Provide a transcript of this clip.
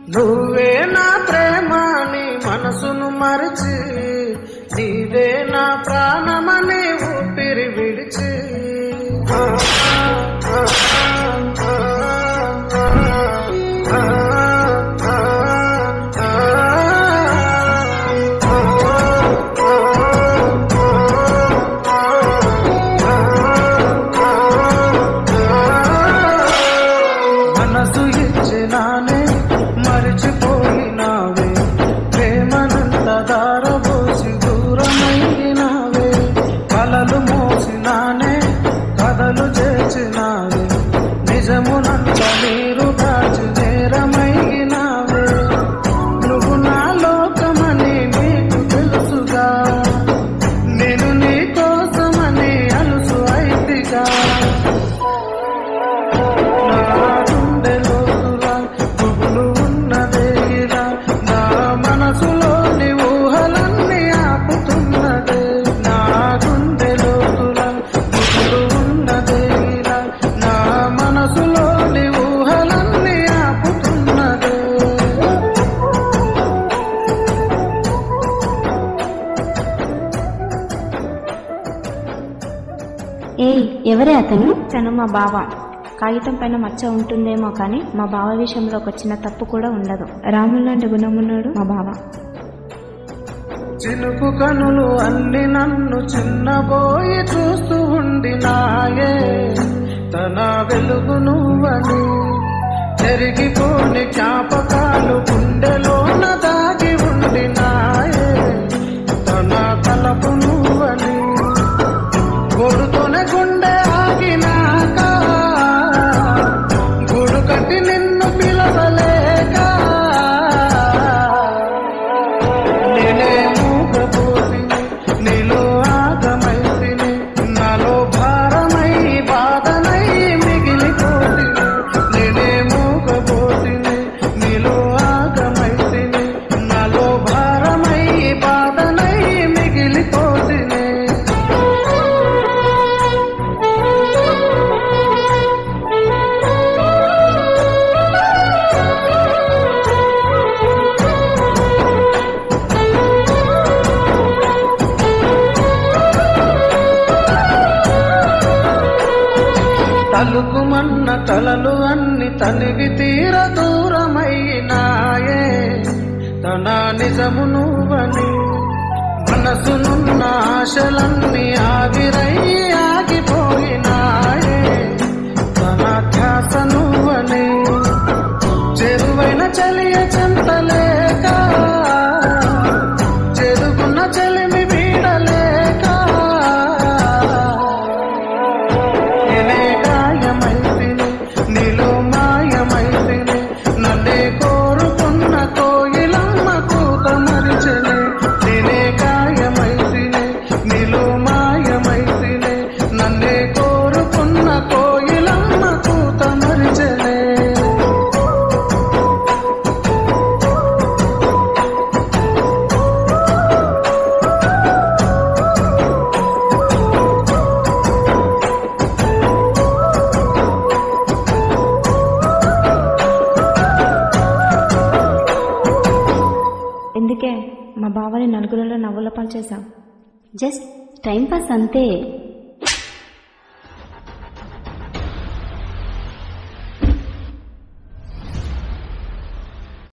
నువ్వే నా ప్రేమని మనసును మరిచి, నీవే నా ప్రాణమని ఊపిరి విడిచి, మనసు ఇచ్చినానే మరిచిపోయినావే, ప్రేమనంత దారబోసి దూరమైనావే, కలలు మోసినానే కథలు చేసినావే, నిజమునంత నీరు దాచి నేరమైనావే, నువ్వు నా లోకమని నీకు తెలుసుగా, నేను నీ కోసమని అలుసు అయితిగా, మనసులోని ఊహలన్నీ ఆపుతున్నదే, నా గుండెలోతుల గుబులు ఉన్నదే, నా మనసులోని ఊహలన్నీ ఆపుతున్నదే. ఎవరే అతను? తను మా బావ. కాగితం పైన మచ్చ ఉంటుందేమో కానీ మా బావ విషయంలో ఒక చిన్న తప్పు కూడా ఉండదు. రాములు లాంటి గుణమున్నాడు మా బావ. చినుకు కనులు అన్ని నన్ను చిన్నబోయి చూస్తూ ఉండినాయే, తన వెలుగు నువ్వని, చెరిగిపోని జ్ఞాపకాలు గుండెలోన దాగి ఉండినాయే, తన తలపు నువ్వని, గొడుతోనే గుండె ఆగినాక గూడు కట్టి నిన్ను పిలవలేక, నేనే మూగపోతిని నీలో ఆగమైతిని, నాలో భారమై బాధనై మిగిలిపోతిని, నేనే మూగపోతిని నీలో ఆగమైతిని, నాలో భారమై బాధనై మిగిలిపోతిని. తలుకుమన్న కలలు అన్ని తనివి తీర దూరమైనాయే, తన నిజము నువ్వని, మనసునున్న ఆశలన్నీ ఆవిరై ఆగిపోయినాయే, తన ధ్యాస నువ్వని, చెరువైన చలియ చెంతలేక, చెరుగున్న చెలిమి వీడలేక, నేనే గాయమైతిని నీలో మాయమైతిని, నన్నే కోరుకున్న కోయిలమ్మ కూత మరిచెనే, నేనే గాయమైతిని నీలో మాయమైతిని, నన్నే కోరుకున్న కోయిలమ్మ కూత మరిచెనే. ఎందుకే మా బావని నలుగురిలో నవ్వుల పాలు చేశాం. జస్ట్ టైం పాస్ అంతే.